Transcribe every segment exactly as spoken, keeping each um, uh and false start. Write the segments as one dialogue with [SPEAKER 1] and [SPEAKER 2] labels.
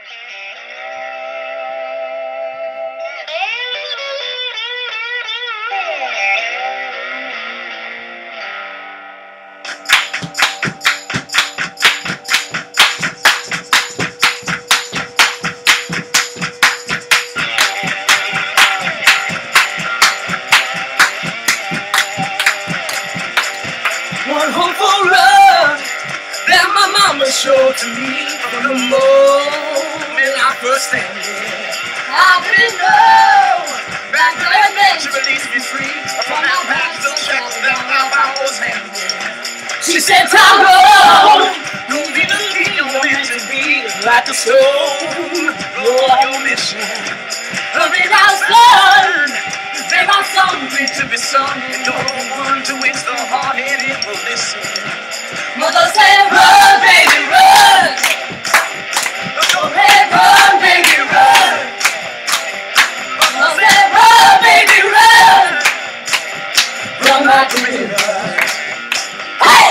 [SPEAKER 1] One home for love that my mama showed to me from the moment I first landed. I didn't know back then that she released me free from that past check that I was handed. She said, Tyrone, don't be the lead, you're meant to be like a stone. You're your mission. Every now's done. There are something to be sung, and don't want to waste the hard-headed will listen. Mother said, run, baby, run. Go ahead, run, baby, run. Mother said, run, baby, run. Run like a river. Hey!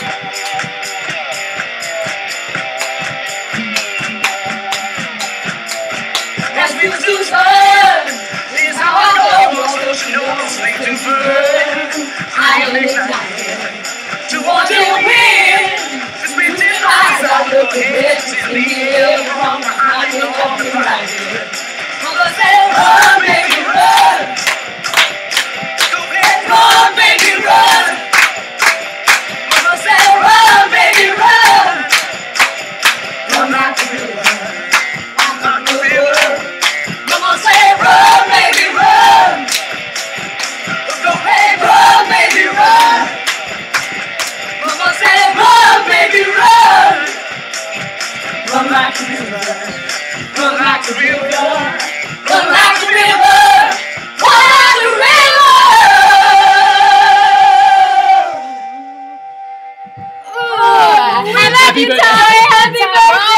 [SPEAKER 1] As we lose her, is how I go. You know I'm slave to burn. I am excited to watch you win. The squinting eyes out your head to see you from behind the walking right here. Mother said, run, baby, run. Go ahead, run, baby, run. Mother said, run, baby, run. Run like a river. I'm like a river. Mama said, run, baby, run. Go ahead, run, baby, run. Mama said, run, baby, run. Run like a river. Run like a river. Run like a river. Run like a river.
[SPEAKER 2] Oh, I love you, Ty. Happy birthday.